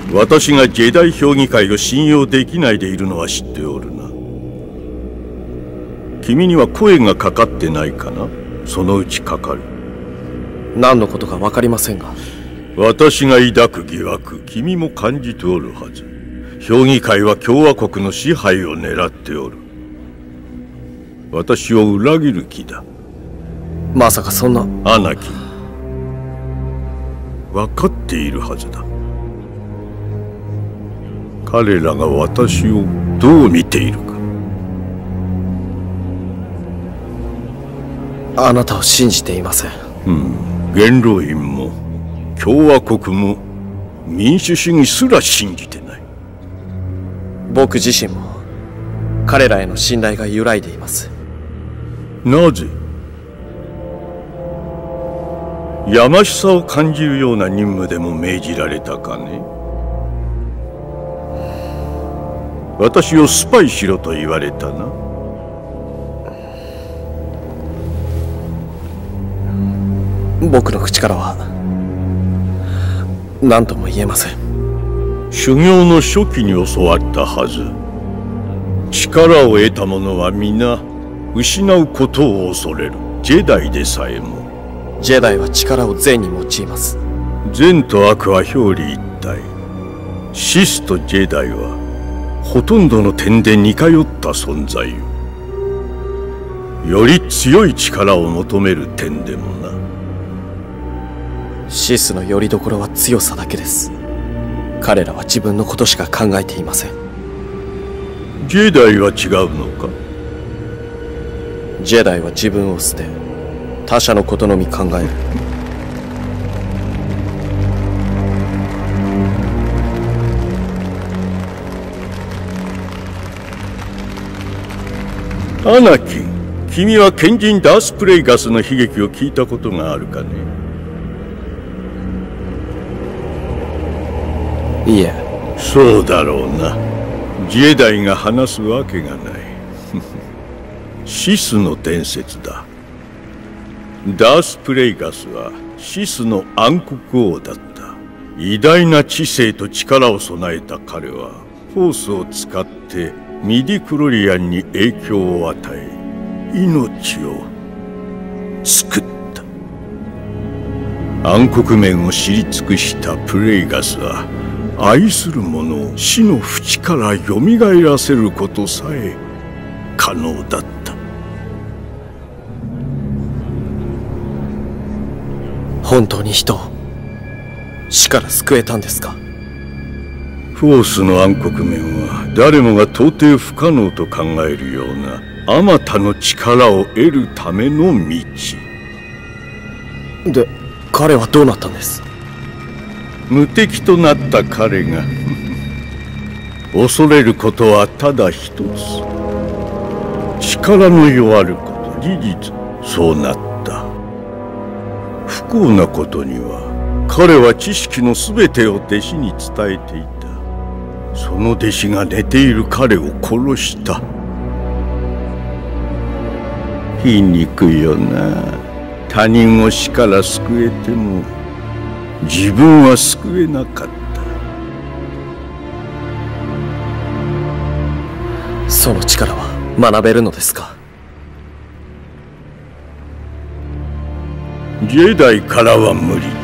私がジェダイ評議会を信用できないでいるのは知っておるな。君には声がかかってないかな。そのうちかかる。 何のことか分かりませんが。 私が抱く疑惑、君も感じておるはず。評議会は共和国の支配を狙っておる。私を裏切る気だ。 まさかそんな。 アナキン、分かっているはずだ。彼らが私をどう見ているか。 あなたを信じていません。 元老院も共和国も民主主義すら信じてない。 僕自身も彼らへの信頼が揺らいでいます。 なぜ？やましさを感じるような任務でも命じられたかね。私をスパイしろと言われたな。 僕の口からは何とも言えません。 修行の初期に教わったはず。力を得た者は皆失うことを恐れる。ジェダイでさえも。 ジェダイは力を善に用います。 善と悪は表裏一体。シスとジェダイはほとんどの点で似通った存在よ。より強い力を求める点でもな。 シスの拠り所は強さだけです。彼らは自分のことしか考えていません。 ジェダイは違うのか？ ジェダイは自分を捨て他者のことのみ考える。 アナキン、君は賢人ダースプレイガスの悲劇を聞いたことがあるかね？ いえ。 そうだろうな。ジェダイが話すわけがない。シスの伝説だ。ダースプレイガスはシスの暗黒王だった。偉大な知性と力を備えた彼はフォースを使ってミディクロリアンに影響を与え、命を救った。暗黒面を知り尽くしたプレイガスは愛する者を死の淵からよみがえらせることさえ可能だった。 本当に人を死から救えたんですか？ フォースの暗黒面は誰もが到底不可能と考えるようなあまたの力を得るための道で、彼はどうなったんです？ 無敵となった彼が恐れることはただ一つ。力の弱ること。事実そうなった。不幸なことには彼は知識のすべてを弟子に伝えていた。その弟子が寝ている彼を殺した。皮肉よな。他人を死から救えても自分は救えなかった。 その力は学べるのですか？ ジェダイからは無理だ。